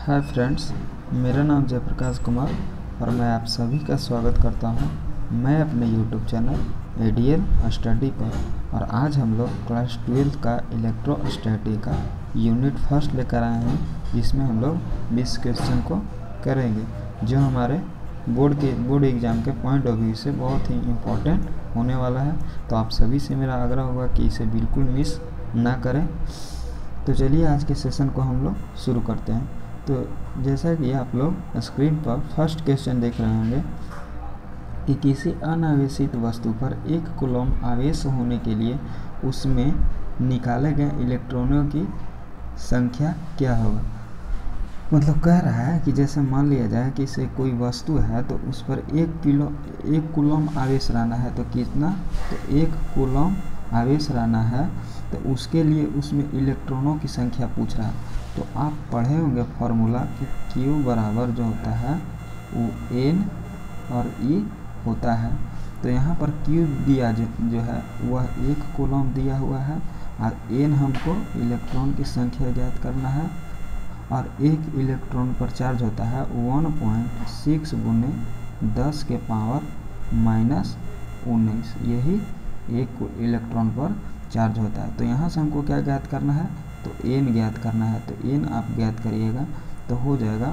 Hi friends, मेरा नाम जयप्रकाश कुमार और मैं आप सभी का स्वागत करता हूं। मैं अपने यूट्यूब चैनल एडीएल स्टडी पर और आज हम लोग क्लास 12 का इलेक्ट्रोस्टैटिक का यूनिट फर्स्ट लेकर आए हैं, जिसमें हम लोग 20 क्वेश्चन को करेंगे जो हमारे बोर्ड एग्ज़ाम के पॉइंट ऑफ व्यू से बहुत ही इम्पोर्टेंट होने वाला है। तो आप सभी से मेरा आग्रह होगा कि इसे बिल्कुल मिस ना करें। तो चलिए आज के सेशन को हम लोग शुरू करते हैं। तो जैसा कि आप लोग स्क्रीन पर फर्स्ट क्वेश्चन देख रहे होंगे कि किसी अनावेशित वस्तु पर 1 कूलम आवेश होने के लिए उसमें निकाले गए इलेक्ट्रॉनों की संख्या क्या होगा। मतलब कह रहा है कि जैसे मान लिया जाए कि से कोई वस्तु है तो उस पर 1 कूलम आवेश रहना है, तो कितना, तो 1 कूलम आवेश रहना है, तो उसके लिए उसमें इलेक्ट्रॉनों की संख्या पूछ रहा है। तो आप पढ़े होंगे फॉर्मूला कि Q बराबर जो होता है वो N और E होता है। तो यहाँ पर Q दिया जो है वह 1 कूलम दिया हुआ है और N हमको इलेक्ट्रॉन की संख्या ज्ञात करना है और एक इलेक्ट्रॉन पर चार्ज होता है 1.6 गुने 10 के पावर -19, यही एक इलेक्ट्रॉन पर चार्ज होता है। तो यहाँ से हमको क्या ज्ञात करना है, तो n ज्ञात करना है। तो n आप ज्ञात करिएगा तो हो जाएगा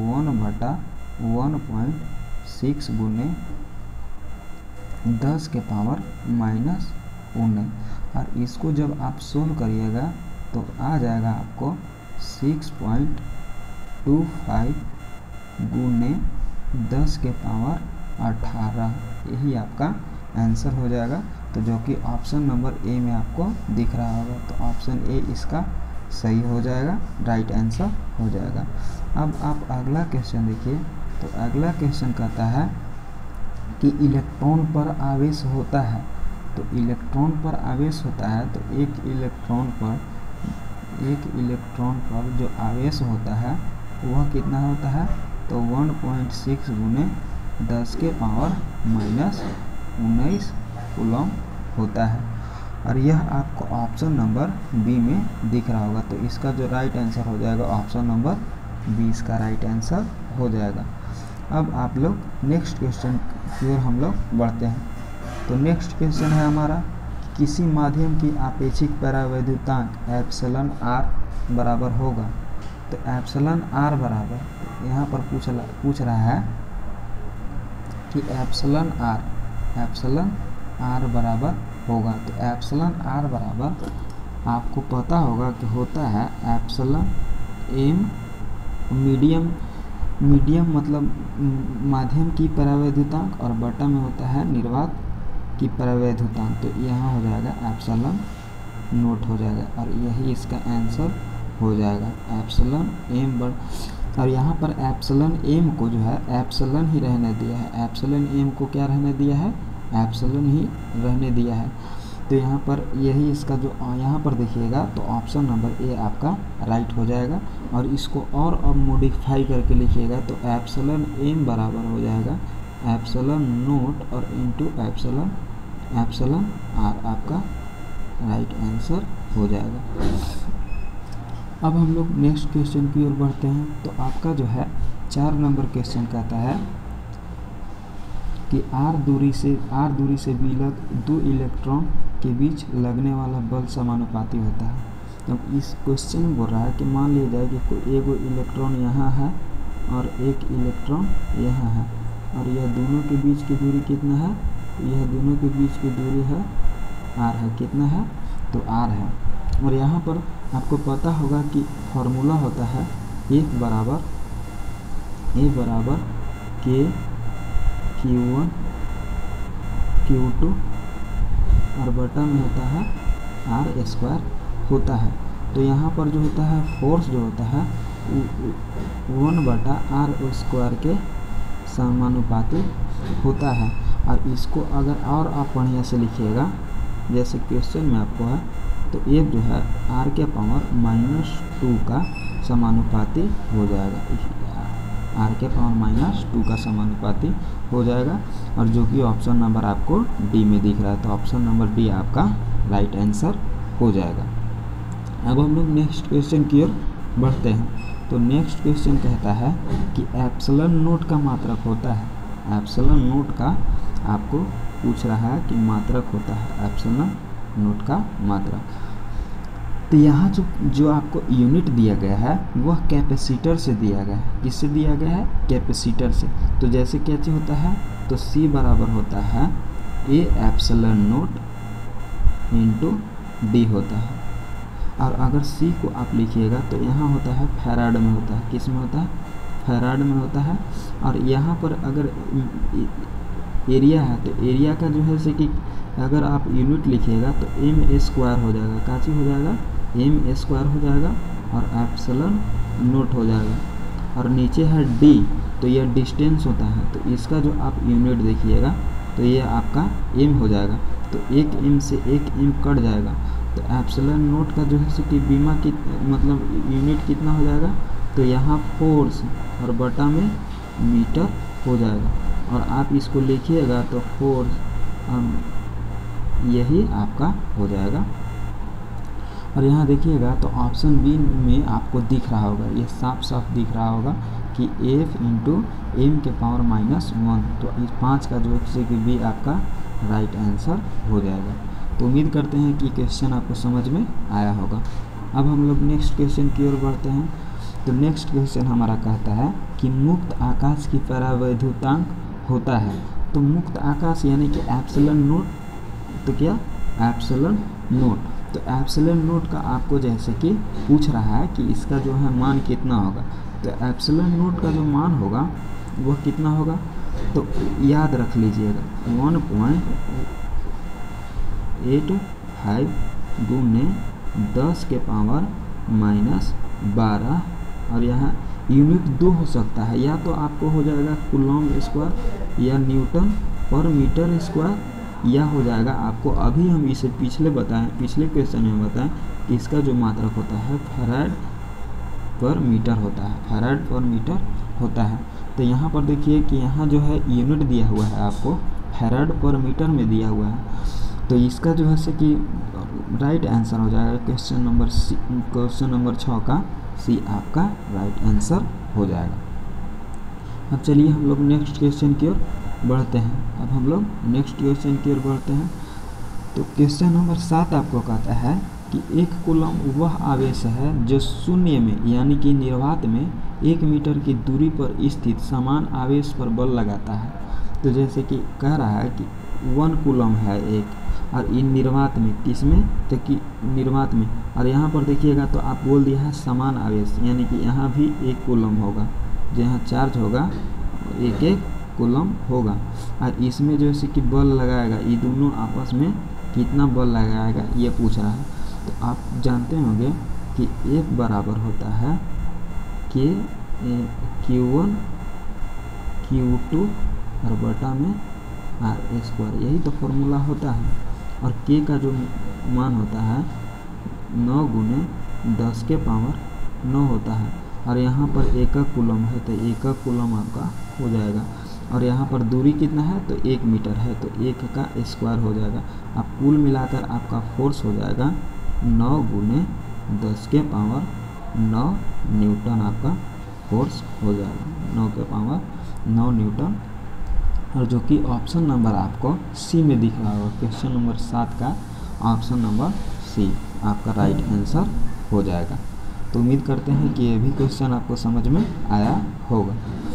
1/1.6 गुने 10 के पावर -19 और इसको जब आप सोल्व करिएगा तो आ जाएगा आपको 6.25 गुने 10 के पावर 18, यही आपका आंसर हो जाएगा। तो जो कि ऑप्शन नंबर ए में आपको दिख रहा होगा, तो ऑप्शन ए इसका सही हो जाएगा, राइट आंसर हो जाएगा। अब आप अगला क्वेश्चन देखिए। तो अगला क्वेश्चन कहता है कि इलेक्ट्रॉन पर आवेश होता है। तो इलेक्ट्रॉन पर आवेश होता है तो एक इलेक्ट्रॉन पर जो आवेश होता है वह कितना होता है, तो 1.6 गुने 10 के पावर -19 कूलम होता है और यह आपको ऑप्शन नंबर बी में दिख रहा होगा। तो इसका जो राइट आंसर हो जाएगा ऑप्शन नंबर बी, इसका राइट आंसर हो जाएगा। अब आप लोग नेक्स्ट क्वेश्चन की ओर हम लोग बढ़ते हैं। तो नेक्स्ट क्वेश्चन है हमारा, किसी माध्यम की आपेक्षिक परावैद्युतांक एप्सिलॉन r बराबर होगा। तो एप्सिलॉन r बराबर, तो यहाँ पर पूछ रहा है कि एप्सिलॉन r बराबर होगा। तो एप्सिलॉन r बराबर आपको पता होगा कि होता है एप्सिलॉन m, मीडियम मतलब माध्यम की परावैद्युतांक और बटा में होता है निर्वात की परावैद्युतांक। तो यहाँ हो जाएगा एप्सिलॉन नोट हो जाएगा और यही इसका आंसर हो जाएगा एप्सिलॉन m। और यहाँ पर एप्सिलॉन m को जो है एप्सिलॉन ही रहने दिया है, एप्सिलॉन m को क्या रहने दिया है, एप्सिलॉन ही रहने दिया है। तो यहाँ पर यही इसका जो यहाँ पर देखिएगा तो ऑप्शन नंबर ए आपका राइट हो जाएगा। और इसको और अब मॉडिफाई करके लिखिएगा तो एप्सिलॉन m बराबर हो जाएगा एप्सिलॉन नोट और इनटू एप्सिलॉन r, आपका राइट आंसर हो जाएगा। अब हम लोग नेक्स्ट क्वेश्चन की ओर बढ़ते हैं। तो आपका जो है 4 नंबर क्वेश्चन कहता है कि r दूरी से विलग 2 इलेक्ट्रॉन के बीच लगने वाला बल समानुपाती होता है। तो इस क्वेश्चन में बोल रहा है कि मान लिया जाए कि कोई एगो इलेक्ट्रॉन यहाँ है और एक इलेक्ट्रॉन यहाँ है और यह दोनों के बीच की दूरी कितना है, तो यह दोनों के बीच की दूरी है r है, कितना है, तो r है। और यहाँ पर आपको पता होगा कि फॉर्मूला होता है A बराबर K Q1 Q2 और बटा में होता है r² होता है। तो यहाँ पर जो होता है फोर्स जो होता है 1/r² के समानुपाती होता है। और इसको अगर और आप बढ़िया से लिखिएगा जैसे क्वेश्चन में आपको है, तो एक जो है r के पावर -2 का समानुपाती हो जाएगा, r के पावर -2 का समानुपाती हो जाएगा और जो कि ऑप्शन नंबर आपको डी में दिख रहा है। तो ऑप्शन नंबर डी आपका राइट आंसर हो जाएगा। अब हम लोग नेक्स्ट क्वेश्चन की ओर बढ़ते हैं। तो नेक्स्ट क्वेश्चन कहता है कि एप्सिलॉन नोट का मात्रक होता है। एप्सिलॉन नोट का आपको पूछ रहा है कि मात्रक होता है, एप्सिलॉन नोट का मात्रक। तो यहाँ जो आपको यूनिट दिया गया है वह कैपेसिटर से दिया गया है। किससे दिया गया है? कैपेसिटर से। तो जैसे क्या चीज़ होता है, तो C बराबर होता है A epsilon naught into D होता है। और अगर C को आप लिखिएगा तो यहाँ होता है फैराड में होता है। किस में होता है? फैराड में होता है। और यहाँ पर अगर एरिया है तो एरिया का जो है, जैसे कि अगर आप यूनिट लिखिएगा तो M स्क्वायर हो जाएगा। क्या चीज़ हो जाएगा? M स्क्वायर हो जाएगा और एप्सिलॉन नोट हो जाएगा। और नीचे है D, तो यह डिस्टेंस होता है। तो इसका जो आप यूनिट देखिएगा तो ये आपका M हो जाएगा। तो एक M से एक M कट जाएगा। तो एप्सिलॉन नोट का जो है कि बीमा की मतलब यूनिट कितना हो जाएगा? तो यहाँ फोर्स और बटा में मीटर हो जाएगा। और आप इसको लिखिएगा तो फोर्स यही आपका हो जाएगा। और यहाँ देखिएगा तो ऑप्शन बी में आपको दिख रहा होगा, ये साफ साफ दिख रहा होगा कि F इंटू एम के पावर -1। तो इस 5 का जो है कि बी आपका राइट आंसर हो जाएगा। तो उम्मीद करते हैं कि क्वेश्चन आपको समझ में आया होगा। अब हम लोग नेक्स्ट क्वेश्चन की ओर बढ़ते हैं। तो नेक्स्ट क्वेश्चन हमारा कहता है कि मुक्त आकाश की परावैद्युतांक होता है। तो मुक्त आकाश यानी कि एप्सिलॉन नोट, तो क्या एप्सिलॉन नोट। तो एप्सिलॉन नोट का आपको जैसे कि पूछ रहा है कि इसका जो है मान कितना होगा। तो एप्सिलॉन नोट का जो मान होगा वह कितना होगा, तो याद रख लीजिएगा 1.85 गुने 10 के पावर -12। और यहाँ यूनिट 2 हो सकता है, या तो आपको हो जाएगा कूलॉम्ब स्क्वायर या न्यूटन पर मीटर स्क्वायर, या हो जाएगा आपको अभी हम इसे पिछले क्वेश्चन में बताएं कि इसका जो मात्रक होता है फैराड पर मीटर होता है, फैराड पर मीटर होता है। तो यहाँ पर देखिए कि यहाँ जो है यूनिट दिया हुआ है आपको फैराड पर मीटर में दिया हुआ है। तो इसका जो है कि राइट आंसर हो जाएगा क्वेश्चन नंबर 6 का सी आपका राइट आंसर हो जाएगा। अब चलिए हम लोग नेक्स्ट क्वेश्चन की ओर बढ़ते हैं। तो क्वेश्चन नंबर 7 आपको कहता है कि एक कूलॉम्ब वह आवेश है जो शून्य में यानी कि निर्वात में 1 मीटर की दूरी पर स्थित समान आवेश पर बल लगाता है। तो जैसे कि कह रहा है कि 1 कूलॉम्ब है एक, और इन निर्वात में, किसमें, तो कि निर्वात में। और यहाँ पर देखिएगा तो आप बोल दिया है समान आवेश, यानी कि यहाँ भी 1 कूलॉम्ब होगा, जहाँ चार्ज होगा 1 कूलॉम्ब होगा। और इसमें जो है कि बल लगाएगा, ये दोनों आपस में कितना बल लगाएगा ये पूछ रहा है। तो आप जानते होंगे कि F बराबर होता है Q1 Q2 और बटा में R², यही तो फॉर्मूला होता है। और K का जो मान होता है 9 गुने 10 के पावर 9 होता है। और यहाँ पर 1 कूलॉम्ब है तो 1 कूलॉम्ब आपका हो जाएगा। और यहाँ पर दूरी कितना है, तो 1 मीटर है, तो 1 का स्क्वायर हो जाएगा। अब कुल मिलाकर आपका फोर्स हो जाएगा 9 गुने 10 के पावर 9 न्यूटन आपका फोर्स हो जाएगा, 9 के पावर 9 न्यूटन। और जो कि ऑप्शन नंबर आपको सी में दिख रहा होगा, क्वेश्चन नंबर 7 का ऑप्शन नंबर सी आपका राइट आंसर हो जाएगा। तो उम्मीद करते हैं कि ये भी क्वेश्चन आपको समझ में आया होगा।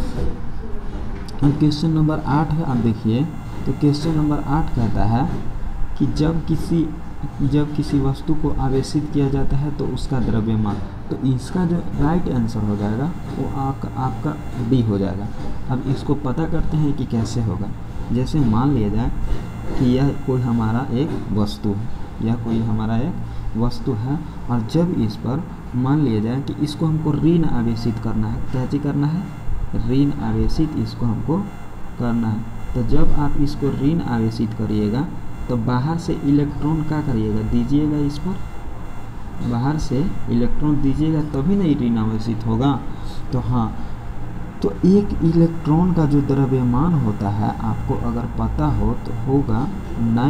अब क्वेश्चन नंबर 8 है। आप देखिए तो क्वेश्चन नंबर 8 कहता है कि जब किसी वस्तु को आवेशित किया जाता है तो उसका द्रव्यमान। तो इसका जो राइट आंसर हो जाएगा वो आपका डी हो जाएगा। अब इसको पता करते हैं कि कैसे होगा। जैसे मान लिया जाए कि यह कोई हमारा एक वस्तु है, और जब इस पर मान लिया जाए कि इसको हमको ऋण आवेशित करना है। क्या चीज़ करना है? ऋण आवेशित इसको हमको करना है। तो जब आप इसको ऋण आवेशित करिएगा तो बाहर से इलेक्ट्रॉन क्या करिएगा, दीजिएगा। इस पर बाहर से इलेक्ट्रॉन दीजिएगा तभी नहीं ऋण आवेशित होगा। तो हाँ, तो एक इलेक्ट्रॉन का जो द्रव्यमान होता है आपको अगर पता हो तो होगा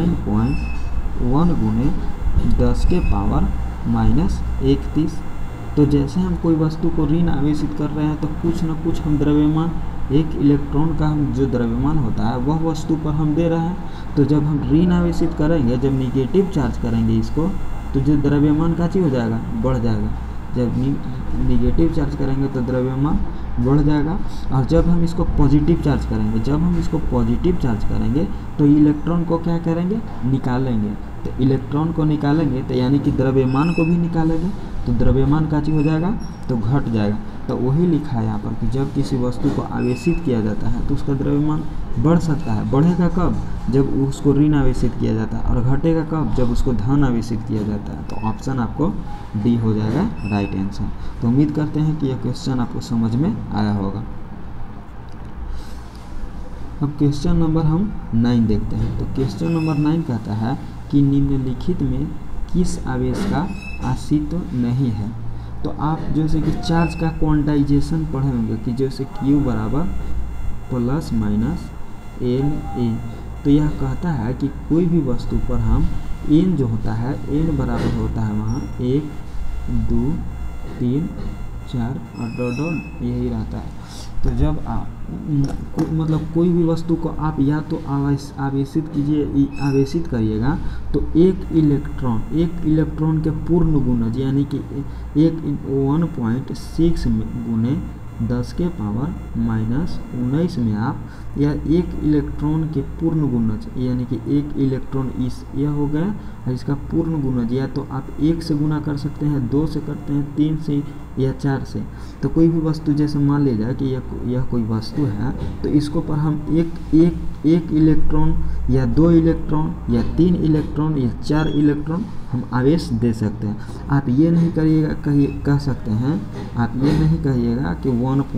9.1 गुने 10 के पावर -31। तो तो जैसे हम कोई वस्तु को ऋण आवेशित कर रहे हैं तो कुछ न कुछ हम द्रव्यमान, एक इलेक्ट्रॉन का हम जो द्रव्यमान होता है वह वस्तु पर हम दे रहे हैं। तो जब हम ऋण आवेशित करेंगे, जब निगेटिव चार्ज करेंगे इसको, तो जो द्रव्यमान का चीज हो जाएगा, बढ़ जाएगा। जब निगेटिव चार्ज करेंगे तो द्रव्यमान बढ़ जाएगा। और जब हम इसको पॉजिटिव चार्ज करेंगे, जब हम इसको पॉजिटिव चार्ज करेंगे तो इलेक्ट्रॉन को क्या करेंगे, निकालेंगे। तो इलेक्ट्रॉन को निकालेंगे तो यानी कि द्रव्यमान को भी निकालेंगे, तो द्रव्यमान का चीज हो जाएगा, तो घट जाएगा। तो वही लिखा है यहाँ पर कि जब किसी वस्तु को आवेशित किया जाता है तो उसका द्रव्यमान बढ़ सकता है। बढ़ेगा कब, जब उसको ऋण आवेशित किया जाता है, और घटेगा कब, जब उसको धन आवेशित किया जाता है। तो ऑप्शन आपको डी हो जाएगा राइट आंसर। तो उम्मीद करते हैं कि यह क्वेश्चन आपको समझ में आया होगा। अब क्वेश्चन नंबर हम 9 देखते हैं। तो क्वेश्चन नंबर 9 कहता है कि निम्नलिखित में किस आवेश का अस्तित्व नहीं है। तो आप जैसे कि चार्ज का क्वांटाइजेशन पढ़े होंगे कि जैसे Q बराबर प्लस माइनस Na। तो यह कहता है कि कोई भी वस्तु पर हम n जो होता है, n बराबर होता है वहाँ 1 2 3 4 और डॉट यही रहता है। तो जब आप मतलब कोई भी वस्तु को आप या तो आवेशित कीजिए, आवेशित करिएगा तो एक इलेक्ट्रॉन के पूर्ण गुणज यानी कि 1.6 गुने 10 के पावर -19 में आप, या एक इलेक्ट्रॉन के पूर्ण गुणज यानी कि एक इलेक्ट्रॉन यह हो गया, और इसका पूर्ण गुणज या तो आप 1 से गुना कर सकते हैं, 2 से करते हैं, 3 से या 4 से। तो कोई भी वस्तु जैसे मान लीजिए कि यह कोई वस्तु है, तो इसको पर हम एक इलेक्ट्रॉन या 2 इलेक्ट्रॉन या 3 इलेक्ट्रॉन या 4 इलेक्ट्रॉन हम आवेश दे सकते हैं। आप ये नहीं करिएगा, कह सकते हैं, आप ये नहीं कहिएगा कि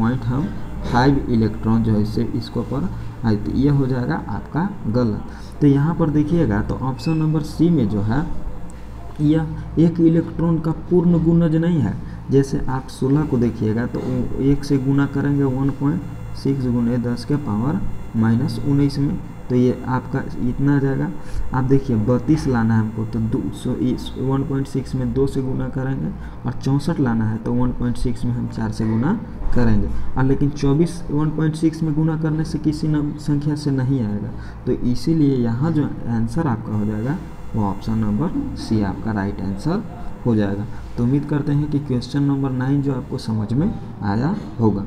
1.5 इलेक्ट्रॉन जो है इसको पर ये हो जाएगा आपका गलत। तो यहाँ पर देखिएगा तो ऑप्शन नंबर सी में जो है यह एक इलेक्ट्रॉन का पूर्ण गुणज नहीं है। जैसे आप 16 को देखिएगा तो 1 से गुना करेंगे 1.6 गुने 10 के पावर -19 में, तो ये आपका इतना आ जाएगा। आप देखिए 32 लाना है हमको, तो 1.6 में 2 से गुना करेंगे, और 64 लाना है तो 1.6 में हम 4 से गुना करेंगे। और लेकिन 24 1.6 में गुना करने से किसी संख्या से नहीं आएगा, तो इसीलिए यहाँ जो आंसर आपका हो जाएगा वो ऑप्शन नंबर सी आपका राइट आंसर हो जाएगा। तो उम्मीद करते हैं कि क्वेश्चन नंबर 9 जो आपको समझ में आया होगा।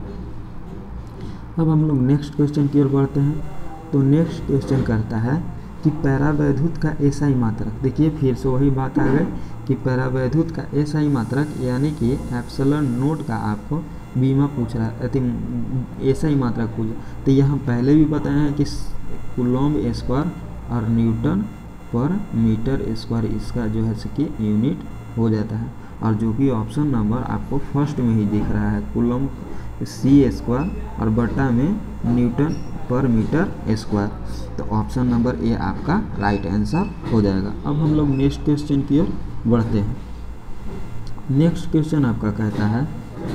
अब हम लोग नेक्स्ट क्वेश्चन की ओर बढ़ते हैं। तो नेक्स्ट क्वेश्चन कहता है कि पैरावैद्युत का एसआई मात्रक। देखिए फिर से वही बात आ गई कि पैरावैद्युत का एसआई मात्रक यानी कि एप्सिलॉन नोट का आपको बीमा पूछ रहा है, एसआई मात्रक पूछ। तो यह हम पहले भी बताए हैं कि कूलम्ब स्क्वायर और न्यूटन पर मीटर स्क्वायर इसका जो है कि यूनिट हो जाता है। और जो कि ऑप्शन नंबर आपको फर्स्ट में ही दिख रहा है, कूलम्ब सी स्क्वायर और बटा में न्यूटन पर मीटर स्क्वायर। तो ऑप्शन नंबर ए आपका राइट आंसर हो जाएगा। अब हम लोग नेक्स्ट क्वेश्चन की ओर बढ़ते हैं। नेक्स्ट क्वेश्चन आपका कहता है,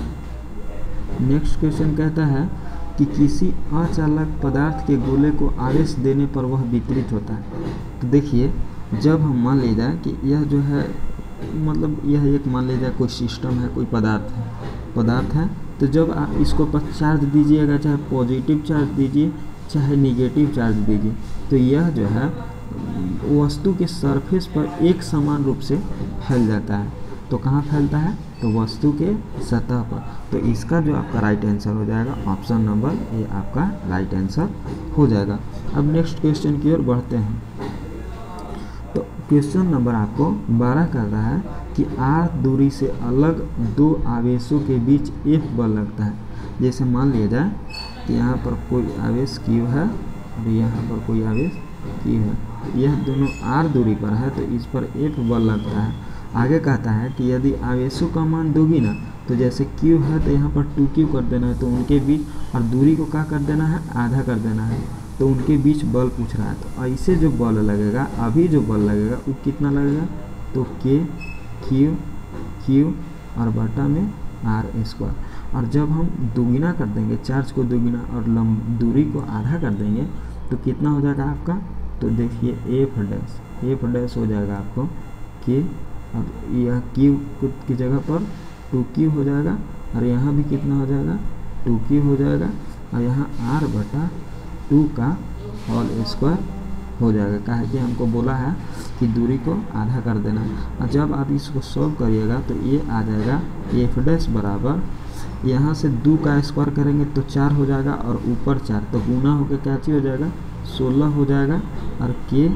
नेक्स्ट क्वेश्चन कहता है कि किसी अचालक पदार्थ के गोले को आवेश देने पर वह वितरित होता है। तो देखिए जब हम मान लीजिए कि यह जो है मतलब यह एक मान लीजिए कोई सिस्टम है, कोई पदार्थ है, तो जब आप इसको पर चार्ज दीजिएगा, चाहे पॉजिटिव चार्ज दीजिए चाहे निगेटिव चार्ज दीजिए, तो यह जो है वस्तु के सरफेस पर एक समान रूप से फैल जाता है। तो कहाँ फैलता है, तो वस्तु के सतह पर। तो इसका जो आपका राइट आंसर हो जाएगा ऑप्शन नंबर ए आपका राइट आंसर हो जाएगा। अब नेक्स्ट क्वेश्चन की ओर बढ़ते हैं। तो क्वेश्चन नंबर आपको 12 कर रहा है कि r दूरी से अलग दो आवेशों के बीच F बल लगता है। जैसे मान लिया जाए कि यहाँ पर कोई आवेश Q है और यहाँ पर कोई आवेश Q है, यह दोनों r दूरी पर है, तो इस पर F बल लगता है। आगे कहता है कि यदि आवेशों का मान दोगी ना, तो जैसे Q है तो यहाँ पर 2Q कर देना है, तो उनके बीच, और दूरी को क्या कर देना है, आधा कर देना है, तो उनके बीच बल पूछ रहा है। तो ऐसे जो बल लगेगा, अभी जो बल लगेगा वो कितना लगेगा, तो Q और बटा में r स्क्वायर। और जब हम दुगुना कर देंगे, चार्ज को दुगुना और दूरी को आधा कर देंगे, तो कितना हो जाएगा आपका, तो देखिए F डैश हो जाएगा आपको K, और यह Q की जगह पर 2q हो जाएगा, और यहाँ भी कितना हो जाएगा 2q हो जाएगा, और यहाँ r/2 का होल स्क्वायर हो जाएगा। कहा कि हमको बोला है कि दूरी को आधा कर देना। और जब आप इसको सॉल्व करिएगा तो ये आ जाएगा f' बराबर, यहाँ से 2 का स्क्वायर करेंगे तो 4 हो जाएगा, और ऊपर 4 तो गुना होकर क्या चीज़ हो जाएगा 16 हो जाएगा, और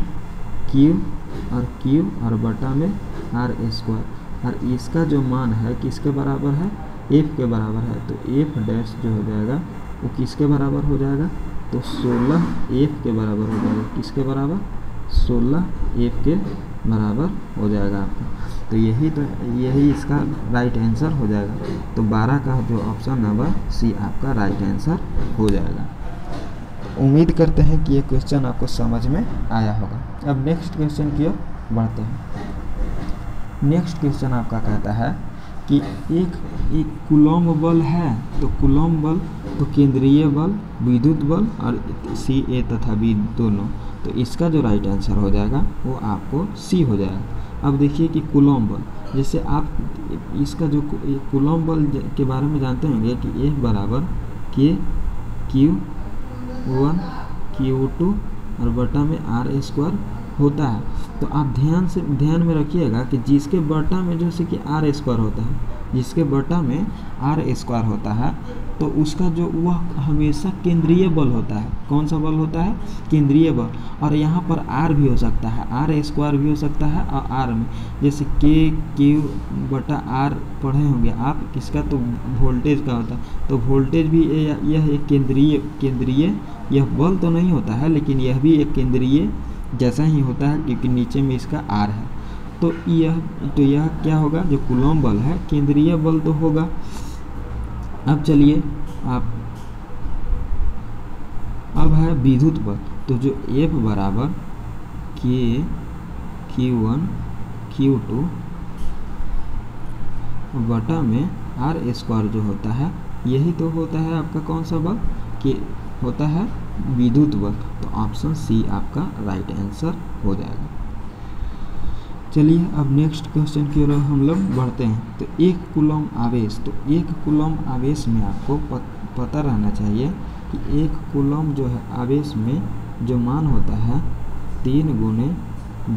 q और बटा में r²। और इसका जो मान है किसके बराबर है, f के बराबर है, तो f' जो हो जाएगा वो किसके बराबर हो जाएगा, तो 16f के बराबर हो जाएगा। किसके बराबर, 16f के बराबर हो जाएगा आपका। तो यही इसका राइट आंसर हो जाएगा। तो 12 का जो ऑप्शन नंबर सी आपका राइट आंसर हो जाएगा। उम्मीद करते हैं कि ये क्वेश्चन आपको समझ में आया होगा। अब नेक्स्ट क्वेश्चन की ओर बढ़ते हैं। नेक्स्ट क्वेश्चन आपका कहता है कि एक कूलॉम बल है, तो कूलॉम बल तो केंद्रीय बल, विद्युत बल और सी ए तथा बी दोनों, तो इसका जो राइट आंसर हो जाएगा वो आपको सी हो जाएगा। अब देखिए कि कूलॉम बल, जैसे आप इसका जो कूलॉम बल के बारे में जानते होंगे कि F बराबर Q1 Q2 और बटा में r² होता है। तो आप ध्यान में रखिएगा कि जिसके बटा में जैसे कि r² होता है, जिसके बटा में r² होता है, तो उसका जो वह हमेशा केंद्रीय बल होता है। कौन सा बल होता है, केंद्रीय बल। और यहाँ पर r भी हो सकता है, r² भी हो सकता है, और r में जैसे Q बटा r पढ़े होंगे आप, किसका, तो वोल्टेज का होता है। तो वोल्टेज भी यह एक केंद्रीय यह बल तो नहीं होता है, लेकिन यह भी एक केंद्रीय जैसा ही होता है, क्योंकि नीचे में इसका r है। तो यह क्या होगा, जो कूलॉम बल है केंद्रीय बल तो होगा। अब चलिए अब है विद्युत बल, तो जो F बराबर Q1 Q2 बटा में r² जो होता है, यही तो होता है आपका कौन सा बल, कि होता है विद्युत बल। तो ऑप्शन सी आपका राइट आंसर हो जाएगा। चलिए अब नेक्स्ट क्वेश्चन की ओर हम लोग बढ़ते हैं। तो एक कूलॉम आवेश, तो एक कूलॉम आवेश में आपको पता रहना चाहिए कि एक कूलॉम जो है आवेश में जो मान होता है 3 ×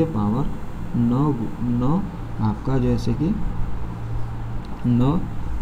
10⁹ आपका जैसे कि 9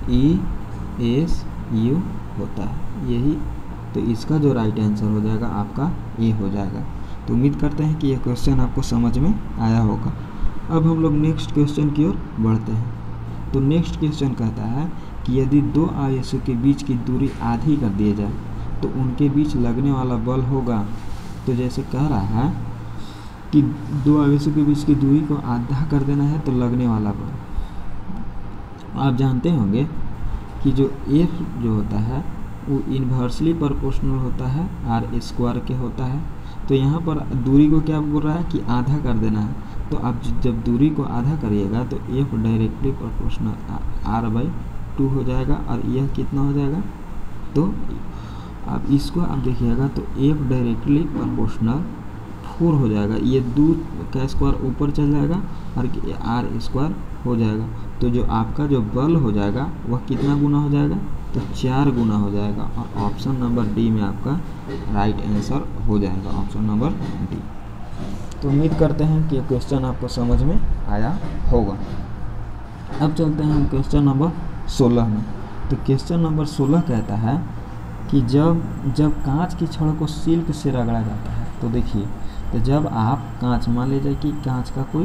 ESU होता है यही। तो इसका जो राइट आंसर हो जाएगा आपका ए हो जाएगा। तो उम्मीद करते हैं कि यह क्वेश्चन आपको समझ में आया होगा। अब हम लोग नेक्स्ट क्वेश्चन की ओर बढ़ते हैं। तो नेक्स्ट क्वेश्चन कहता है कि यदि 2 आवेशों के बीच की दूरी आधी कर दी जाए तो उनके बीच लगने वाला बल होगा। तो जैसे कह रहा है कि 2 आवेशों के बीच की दूरी को आधा कर देना है तो लगने वाला बल। आप जानते होंगे कि जो F जो होता है वो इन्वर्सली प्रोपोर्शनल होता है r² के होता है। तो यहाँ पर दूरी को क्या बोल रहा है कि आधा कर देना है। तो आप जब दूरी को आधा करिएगा तो F डायरेक्टली प्रोपोर्शनल r/2 हो जाएगा, और यह कितना हो जाएगा, तो आप इसको आप देखिएगा तो F डायरेक्टली प्रोपोर्शनल 4 हो जाएगा। ये 2 का स्क्वायर ऊपर चल जाएगा और r² हो जाएगा। तो जो आपका जो बल हो जाएगा वह कितना गुना हो जाएगा, तो 4 गुना हो जाएगा। और ऑप्शन नंबर डी में आपका राइट आंसर हो जाएगा, ऑप्शन नंबर डी। तो उम्मीद करते हैं कि ये क्वेश्चन आपको समझ में आया होगा। अब चलते हैं हम क्वेश्चन नंबर 16 में। तो क्वेश्चन नंबर 16 कहता है कि जब कांच की छड़ को सिल्क से रगड़ा जाता है, तो देखिए, तो जब आप कांच, मान लीजिए कि कांच का कोई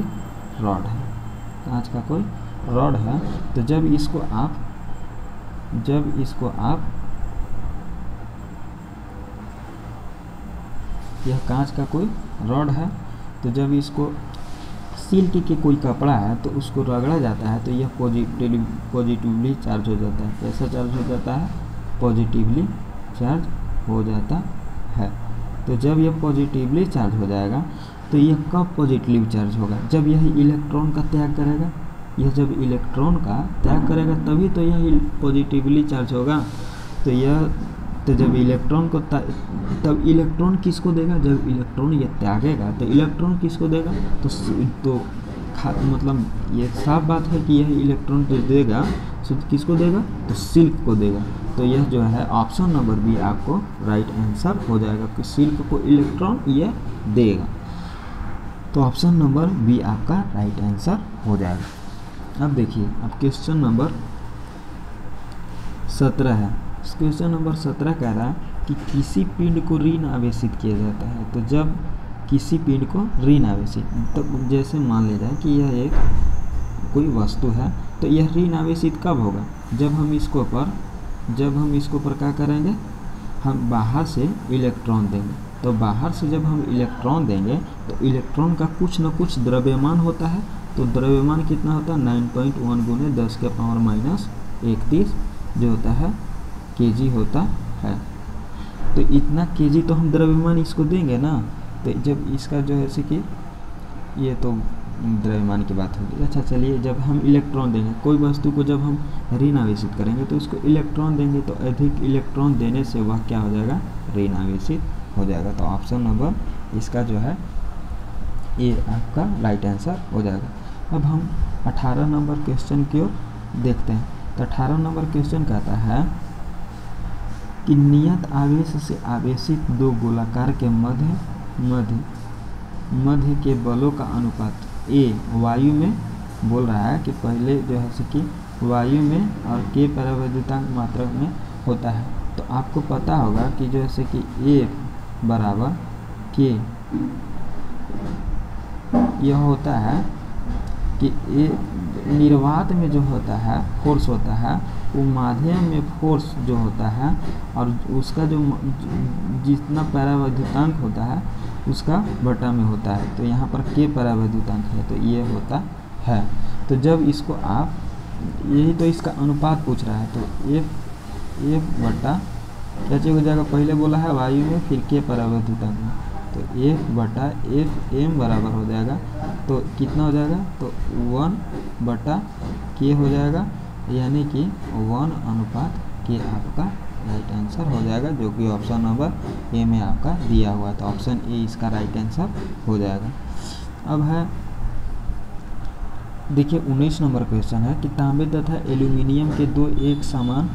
रॉड है, तो जब इसको आप यह कांच का कोई रॉड है, तो जब इसको सिल्क के कोई कपड़ा है तो उसको रगड़ा जाता है तो यह पॉजिटिवली चार्ज हो जाता है। कैसा चार्ज हो जाता है, पॉजिटिवली चार्ज हो जाता है। तो जब यह पॉजिटिवली चार्ज हो जाएगा तो यह कब पॉजिटिवली चार्ज होगा, जब यह इलेक्ट्रॉन का त्याग करेगा। यह जब इलेक्ट्रॉन का त्याग करेगा तभी तो यह पॉजिटिवली चार्ज होगा। तो जब इलेक्ट्रॉन को तब इलेक्ट्रॉन किसको देगा, जब इलेक्ट्रॉन यह त्यागेगा तो इलेक्ट्रॉन किसको देगा, तो मतलब ये साफ बात है कि यह इलेक्ट्रॉन जो देगा किसको देगा, तो सिल्क को देगा। तो यह जो है ऑप्शन नंबर बी आपको राइट आंसर हो जाएगा कि सिल्क को इलेक्ट्रॉन यह देगा। तो ऑप्शन नंबर बी आपका राइट आंसर हो जाएगा। अब देखिए, अब क्वेश्चन नंबर 17 है। क्वेश्चन नंबर 17 कह रहा है कि किसी पिंड को ऋण आवेशित किया जाता है। तो जब किसी पिंड को ऋण आवेशित, तो जैसे मान लिया जाए कि यह एक कोई वस्तु है, तो यह ऋण आवेशित कब होगा, जब हम इसको पर क्या करेंगे, हम बाहर से इलेक्ट्रॉन देंगे। तो बाहर से जब हम इलेक्ट्रॉन देंगे तो इलेक्ट्रॉन का कुछ न कुछ द्रव्यमान होता है। तो द्रव्यमान कितना होता है, 9.1 गुने 10⁻31 जो होता है केजी होता है। तो इतना केजी तो हम द्रव्यमान इसको देंगे ना। तो जब इसका जो है कि ये तो द्रव्यमान की बात होगी। अच्छा चलिए, जब हम इलेक्ट्रॉन देंगे कोई वस्तु को, जब हम ऋण आवेशित करेंगे तो उसको इलेक्ट्रॉन देंगे, तो अधिक इलेक्ट्रॉन देने से वह क्या हो जाएगा, ऋण आवेशित हो जाएगा। तो ऑप्शन नंबर इसका जो है ये आपका राइट आंसर हो जाएगा। अब हम 18 नंबर क्वेश्चन की ओर देखते हैं। तो 18 नंबर क्वेश्चन कहता है कि नियत आवेश से आवेशित दो गोलाकार के मध्य के बलों का अनुपात ए वायु में बोल रहा है कि पहले जो है कि वायु में और के परावैद्युतांक मात्रक में होता है। तो आपको पता होगा कि जैसे कि ए बराबर के, यह होता है कि ए निर्वात में जो होता है फोर्स होता है, वो माध्यम में फोर्स जो होता है और उसका जो जितना परावैद्युतांक होता है उसका बटा में होता है। तो यहाँ पर के परावैद्युतांक है, तो ये होता है। तो जब इसको आप, यही तो इसका अनुपात पूछ रहा है, तो एफ बटा क्या चीज हो जाएगा, पहले बोला है वायु में, फिर के परावैद्युतांक में, तो एफ बटा एफ एम बराबर हो जाएगा। तो कितना हो जाएगा, तो 1 बटा के हो जाएगा, यानी कि 1 अनुपात के आपका राइट आंसर हो जाएगा, जो कि ऑप्शन नंबर ए में आपका दिया हुआ है। तो ऑप्शन ए इसका राइट आंसर हो जाएगा। अब है देखिए 19 नंबर क्वेश्चन है कि तांबे तथा एल्यूमिनियम के दो एक समान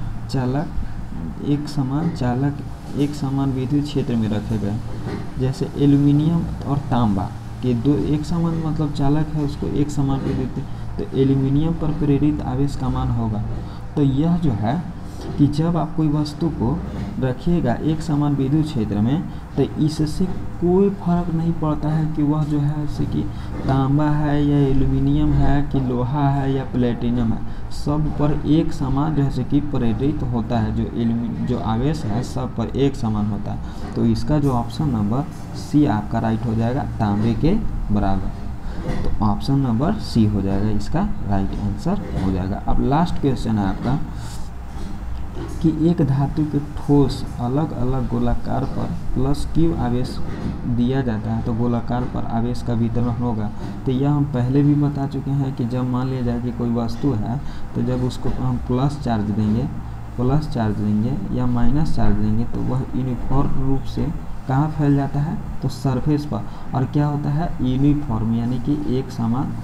चालक एक समान विद्युत क्षेत्र में रखे गए। जैसे एल्यूमिनियम और तांबा के दो एक समान मतलब चालक है, उसको एक समान विद्युत, तो एल्यूमिनियम पर प्रेरित आवेश का मान होगा। तो यह जो है कि जब आप कोई वस्तु को रखिएगा एक समान विद्युत क्षेत्र में, तो इससे कोई फर्क नहीं पड़ता है कि वह जो है जैसे कि तांबा है या एल्यूमिनियम है कि लोहा है या प्लेटिनम है, सब पर एक समान जैसे कि प्रेरित होता है। जो आवेश है सब पर एक समान होता है। तो इसका जो ऑप्शन नंबर सी आपका राइट हो जाएगा, तांबे के बराबर। तो ऑप्शन नंबर सी हो जाएगा, इसका राइट आंसर हो जाएगा। अब लास्ट क्वेश्चन है आपका कि एक धातु के ठोस अलग अलग गोलाकार पर प्लस क्यू आवेश दिया जाता है, तो गोलाकार पर आवेश का वितरण होगा। तो यह हम पहले भी बता चुके हैं कि जब मान लिया जाए कि कोई वस्तु है, तो जब उसको हम प्लस चार्ज देंगे या माइनस चार्ज देंगे, तो वह यूनिफॉर्म रूप से कहाँ फैल जाता है, तो सरफेस पर। और क्या होता है, यूनिफॉर्म, यानी कि एक समान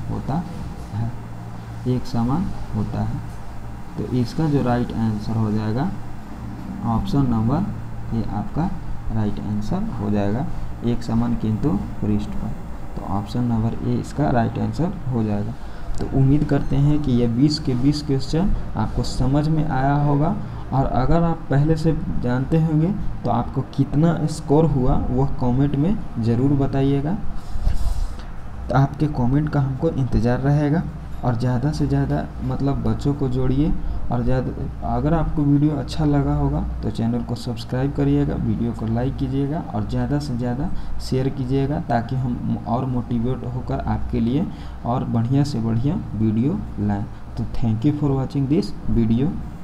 होता है। तो इसका जो राइट आंसर हो जाएगा ऑप्शन नंबर ये आपका राइट आंसर हो जाएगा, एक समान किंतु पृष्ठ पर। तो ऑप्शन नंबर ए इसका राइट आंसर हो जाएगा। तो उम्मीद करते हैं कि ये 20 के 20 क्वेश्चन आपको समझ में आया होगा, और अगर आप पहले से जानते होंगे तो आपको कितना स्कोर हुआ वह कमेंट में ज़रूर बताइएगा। तो आपके कमेंट का हमको इंतज़ार रहेगा, और ज़्यादा से ज़्यादा मतलब बच्चों को जोड़िए। और ज़्यादा अगर आपको वीडियो अच्छा लगा होगा तो चैनल को सब्सक्राइब करिएगा, वीडियो को लाइक कीजिएगा और ज़्यादा से ज़्यादा शेयर कीजिएगा, ताकि हम और मोटिवेट होकर आपके लिए और बढ़िया से बढ़िया वीडियो लाएं। तो thank you for watching this video.